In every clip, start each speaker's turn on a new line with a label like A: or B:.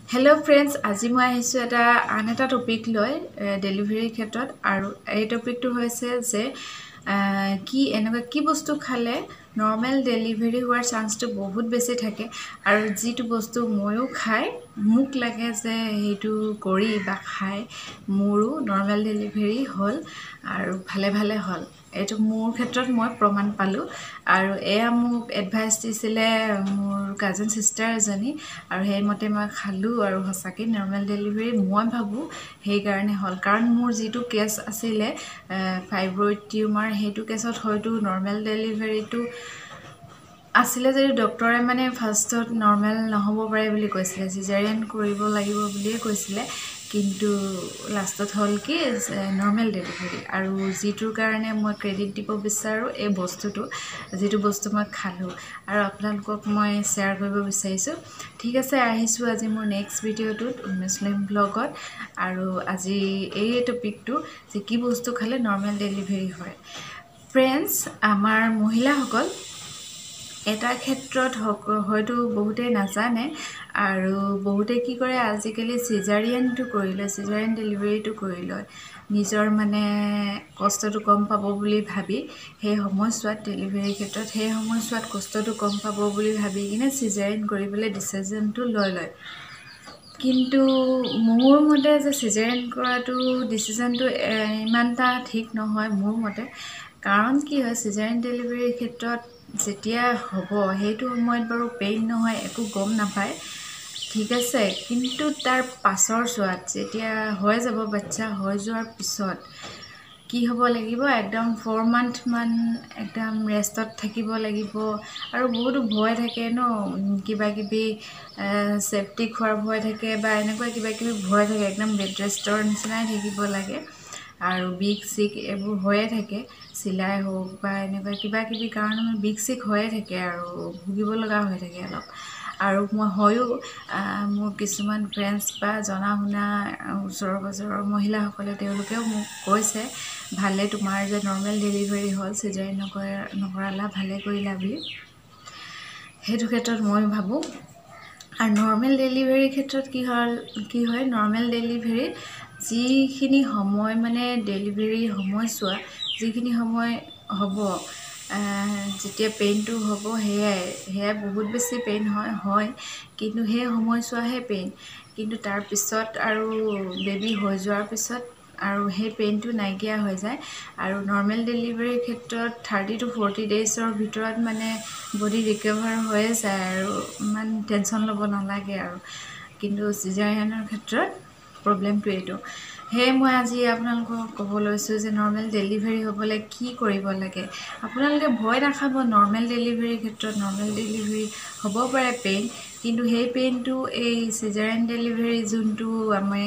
A: Hello friends, আজি মই আহিছো আন এটা টপিক লৈ ডেলিভাৰী ক্ষেত্ৰত আৰু এই টপিকটো হৈছে যে কি বস্তু খালে নৰ্মেল ডেলিভাৰী হোৱাৰ চান্সটো বহুত বেছি থাকে আৰু যিটো বস্তু ময়ো খাই মোক লাগে যে সেইটো কৰি বা খাই মোৰো নৰ্মেল ডেলিভাৰী হ'ল আৰু ভালে হ'ল। এইটো মোৰ ক্ষেত্ৰত মই প্ৰমাণ পালোঁ আৰু এয়া মোক এডভাইচ দিছিলে মোৰ কাজিন সিষ্টাৰ এজনী আৰু সেইমতে মই খালোঁ আৰু সঁচাকৈ নৰ্মেল ডেলিভাৰী মই ভাবোঁ সেইকাৰণে হ'ল। কাৰণ মোৰ যিটো কেছ আছিলে ফাইব্ৰইড টিউমাৰ, সেইটো কেছত হয়তো নৰ্মেল ডেলিভাৰীটো আছিলে যদি ডক্টৰে মানে ফাৰ্ষ্টত নৰ্মেল নহ'ব পাৰে বুলি কৈছিলে, চিজাৰিয়ান কৰিব লাগিব বুলিয়ে কৈছিলে, কিন্তু লাষ্টত হ'ল কি নৰ্মেল ডেলিভাৰী। আৰু যিটোৰ কাৰণে মই ক্ৰেডিট দিব বিচাৰোঁ এই বস্তুটো, যিটো বস্তু মই খালোঁ আৰু আপোনালোকক মই শ্বেয়াৰ কৰিব বিচাৰিছোঁ। ঠিক আছে, আহিছোঁ আজি মোৰ নেক্সট ভিডিঅ'টোত মুছলিম ব্লগত। আৰু আজি এই টপিকটো যে কি বস্তু খালে নৰ্মেল ডেলিভাৰী হয়। ফ্ৰেণ্ডছ, আমাৰ মহিলাসকল এটা ক্ষেত্ৰত হয়তো বহুতেই নাজানে আৰু বহুতে কি কৰে আজিকালি চিজাৰিয়ানটো কৰি লয়, চিজাৰিয়ান ডেলিভাৰীটো কৰি লয় নিজৰ মানে কষ্টটো কম পাব বুলি ভাবি। সেই সময়ছোৱাত ডেলিভাৰীৰ ক্ষেত্ৰত সেই সময়ছোৱাত কষ্টটো কম পাব বুলি ভাবি কিনে চিজাৰিয়ান কৰিবলৈ ডিচিশ্যনটো লয়। কিন্তু মোৰ মতে যে চিজাৰিয়ান কৰাটো ডিচিশ্যনটো ইমানটা ঠিক নহয় মোৰ মতে। কাৰণ কি হয়, চিজাৰিয়ান ডেলিভাৰীৰ ক্ষেত্ৰত যেতিয়া হ'ব সেইটো সময়ত বাৰু পেইন নহয়, একো গম নাপায়, ঠিক আছে। কিন্তু তাৰ পাছৰ চোৱাত যেতিয়া হৈ যাব, বাচ্চা হৈ যোৱাৰ পিছত কি হ'ব লাগিব, একদম 4 মান্থমান একদম ৰেষ্টত থাকিব লাগিব। আৰু বহুতো ভয় থাকে ন, কিবাকিবি চেফটি খোৱাৰ ভয় থাকে বা এনেকুৱা কিবাকিবি ভয় থাকে, একদম বেড ৰেষ্টৰ নিচিনাই থাকিব লাগে। আৰু বিষ চিক এইবোৰ হৈয়ে থাকে, চিলাই হওক বা এনেকুৱা কিবাকিবি কাৰণত বিষ চিক হৈয়ে থাকে আৰু ভুগিব লগা হৈ থাকে অলপ। আৰু মই হয়ো মোৰ কিছুমান ফ্ৰেণ্ডছ বা জনা শুনা ওচৰৰ পাজৰৰ মহিলাসকলে তেওঁলোকেও মোক কৈছে, ভালে তোমাৰ যে নৰ্মেল ডেলিভাৰী হ'ল, চিজাৰিয়ান নকৰালা, ভালে কৰিলা বুলি। সেইটো ক্ষেত্ৰত মই ভাবোঁ। আৰু নৰ্মেল ডেলিভাৰীৰ ক্ষেত্ৰত কি হয় নৰ্মেল ডেলিভাৰীত যিখিনি সময় মানে ডেলিভাৰী সময়ছোৱা যিখিনি সময় হ'ব, যেতিয়া পেইনটো হ'ব সেয়াই বহুত বেছি পেইন হয়, কিন্তু সেই সময়ছোৱাহে পেইন। কিন্তু তাৰপিছত আৰু বেবী হৈ যোৱাৰ পিছত আৰু সেই পেইনটো নাইকিয়া হৈ যায়। আৰু নৰ্মেল ডেলিভাৰীৰ ক্ষেত্ৰত 30 to 40 ডেইজৰ ভিতৰত মানে বডি ৰিকভাৰ হৈয়ে যায় আৰু ইমান টেনশ্যন ল'ব নালাগে আৰু। কিন্তু চিজাৰিয়ানৰ ক্ষেত্ৰত প্ৰব্লেমটো এইটো। সেয়ে মই আজি আপোনালোকক ক'ব লৈছোঁ যে নৰ্মেল ডেলিভাৰী হ'বলৈ কি কৰিব লাগে। আপোনালোকে ভয় নাখাব, নৰ্মেল ডেলিভাৰীৰ ক্ষেত্ৰত নৰ্মেল ডেলিভাৰী হ'ব পাৰে পেইন, কিন্তু সেই পেইনটো এই চিজাৰিয়ান ডেলিভাৰী যোনটো আমি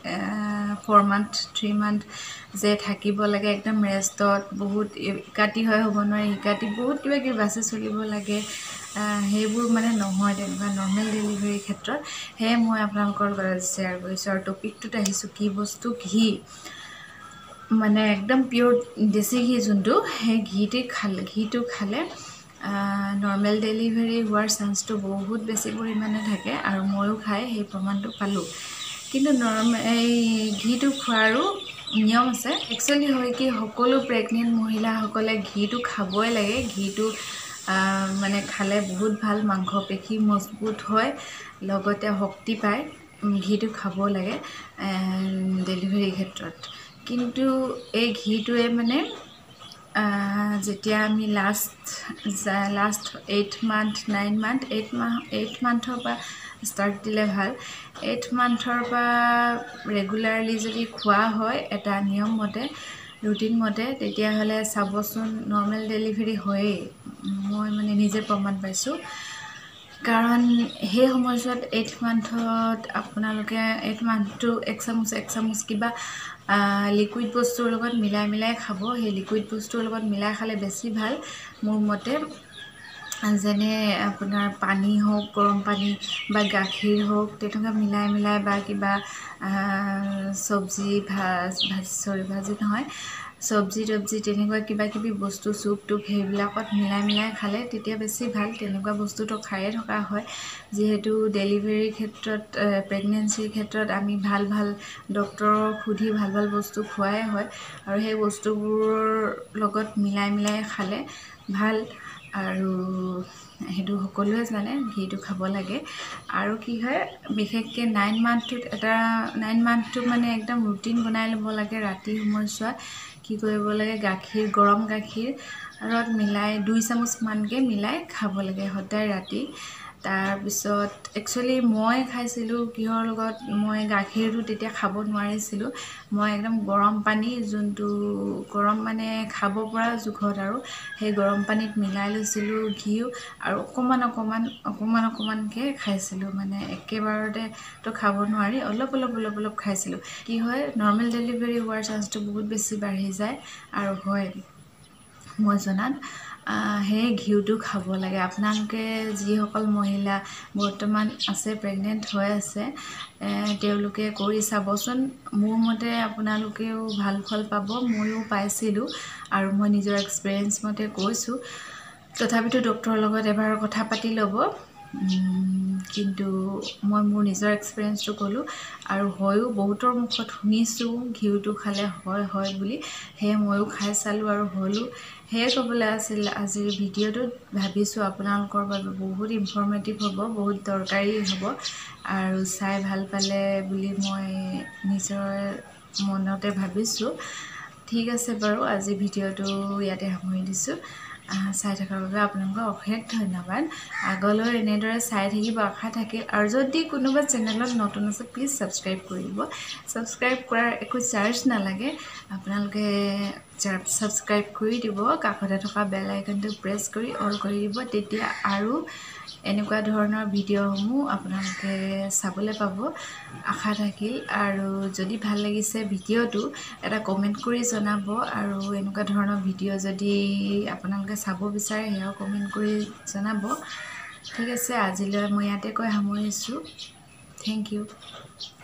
A: 4 মান্থ 3 মান্থ যে থাকিব লাগে একদম ৰেষ্টত, বহুত ইকাতি হ'ব নোৱাৰি, ইকাতি বহুত কিবাকিবি বাছি চলিব লাগে, সেইবোৰ মানে নহয় তেনেকুৱা নৰ্মেল ডেলিভাৰীৰ ক্ষেত্ৰত। সেয়ে মই আপোনালোকৰ লগত শ্বেয়াৰ কৰিছোঁ। আৰু টপিকটোত আহিছোঁ কি বস্তু, ঘি, মানে একদম পিয়'ৰ দেশী ঘি যোনটো, সেই ঘিটো খালে নৰ্মেল ডেলিভাৰী হোৱাৰ চান্সটো বহুত বেছি পৰিমাণে থাকে আৰু ময়ো খাই সেই প্ৰমাণটো পালোঁ। কিন্তু এই ঘিটো খোৱাৰো নিয়ম আছে। একচুৱেলি হয় কি, সকলো প্ৰেগনেণ্ট মহিলাসকলে ঘিটো খাবই লাগে। ঘিটো মানে খালে বহুত ভাল, মাংসপেশী মজবুত হয়, লগতে শক্তি পায়। ঘিটো খাব লাগে ডেলিভাৰীৰ ক্ষেত্ৰত। কিন্তু এই ঘিটোৱে মানে যেতিয়া আমি লাষ্ট 8 মান্থ 9 মান্থ 8 মান্থৰ পৰা ষ্টাৰ্ট দিলে ভাল। 8 মান্থৰ পৰা ৰেগুলাৰলি যদি খোৱা হয় এটা নিয়ম মতে, ৰুটিন মতে, তেতিয়াহ'লে চাবচোন নৰ্মেল ডেলিভাৰী হয়েই। মই মানে নিজে প্ৰমাণ পাইছোঁ। কাৰণ সেই সময়ছোৱাত 8 মান্থত আপোনালোকে 8 মান্থটো এক চামুচ কিবা লিকুইড বস্তুৰ লগত মিলাই খাব। সেই লিকুইড বস্তুৰ লগত মিলাই খালে বেছি ভাল মোৰ মতে। যেনে আপোনাৰ পানী হওক, গৰম পানী বা গাখীৰ হওক, তেনেকুৱা মিলাই বা কিবা ভাজি নহয়, চব্জি টব্জি তেনেকুৱা কিবা কিবি বস্তু চুপ টুপ সেইবিলাকত মিলাই খালে তেতিয়া বেছি ভাল তেনেকুৱা বস্তুটো খায়ে থকা হয় যিহেতু ডেলিভাৰীৰ ক্ষেত্ৰত প্ৰেগনেঞ্চিৰ ক্ষেত্ৰত আমি ভাল ডক্তৰক সুধি ভাল বস্তু খোৱাই হয় আৰু সেই বস্তুবোৰৰ লগত মিলাই খালে ভাল আৰু সেইটো সকলোৱে জানে ঘিটো খাব লাগে আৰু কি হয় বিশেষকৈ 9 মান্থটো মানে একদম ৰুটিন বনাই ল'ব লাগে ৰাতি সময়ছোৱাত কি কৰিব লাগে গৰম গাখীৰত মিলাই 2 চামুচমানকৈ মিলাই খাব লাগে সদায় ৰাতি তাৰপিছত একচুৱেলি মই খাইছিলোঁ কিহৰ লগত মই গাখীৰটো তেতিয়া খাব নোৱাৰিছিলোঁ মই একদম গৰম পানী যোনটো গৰম মানে খাব পৰা জোখত আৰু সেই গৰম পানীত মিলাই লৈছিলোঁ ঘিউ আৰু অকণমানকৈ খাইছিলোঁ মানে একেবাৰতে তো খাব নোৱাৰি অলপ খাইছিলোঁ কি হয় নৰ্মেল ডেলিভাৰী হোৱাৰ চান্সটো বহুত বেছি বাঢ়ি যায় আৰু হয় মই জনাত সেই ঘিউটো খাব লাগে আপোনালোকে যিসকল মহিলা বৰ্তমান আছে প্ৰেগনেণ্ট হৈ আছে তেওঁলোকে কৰি চাবচোন মোৰ মতে আপোনালোকেও ভাল ফল পাব ময়ো পাইছিলোঁ আৰু মই নিজৰ এক্সপিৰিয়েঞ্চ মতে কৈছোঁ তথাপিতো ডক্টৰৰ লগত এবাৰ কথা পাতি ল'ব কিন্তু মই মোৰ নিজৰ এক্সপিৰিয়েঞ্চটো ক'লোঁ আৰু হয়ো বহুতৰ মুখত শুনিছোঁ ঘিউটো খালে হয় বুলি সেয়ে ময়ো খাই চালোঁ আৰু হ'লোঁ সেয়ে ক'বলৈ আছিল আজিৰ ভিডিঅ'টোত ভাবিছোঁ আপোনালোকৰ বাবে বহুত ইনফৰ্মেটিভ হ'ব বহুত দৰকাৰী হ'ব আৰু চাই ভাল পালে বুলি মই নিজৰ মনতে ভাবিছোঁ ঠিক আছে বাৰু আজি ভিডিঅ'টো ইয়াতে সামৰি দিছোঁ চাই থকাৰ বাবে আপোনালোকক অশেষ ধন্যবাদ আগলৈ এনেদৰে চাই থাকিব আশা থাকিল আৰু যদি কোনোবা চেনেলত নতুন আছে প্লিজ ছাবস্ক্ৰাইব কৰিব ছাবস্ক্ৰাইব কৰাৰ একো চাৰ্জ নালাগে আপোনালোকে ছাবস্ক্ৰাইব কৰি দিব কাষতে থকা বেল আইকনটো প্ৰেছ কৰি অল কৰি দিব তেতিয়া আৰু এনেকুৱা ধৰণৰ ভিডিঅ'সমূহ আপোনালোকে চাবলৈ পাব আশা থাকিল আৰু যদি ভাল লাগিছে ভিডিঅ'টো এটা কমেণ্ট কৰি জনাব আৰু এনেকুৱা ধৰণৰ ভিডিঅ' যদি আপোনালোকে চাব বিচাৰে সেয়াও কমেণ্ট কৰি জনাব ঠিক আছে আজিলৈ মই ইয়াতে কৈ সামৰিছোঁ থেংক ইউ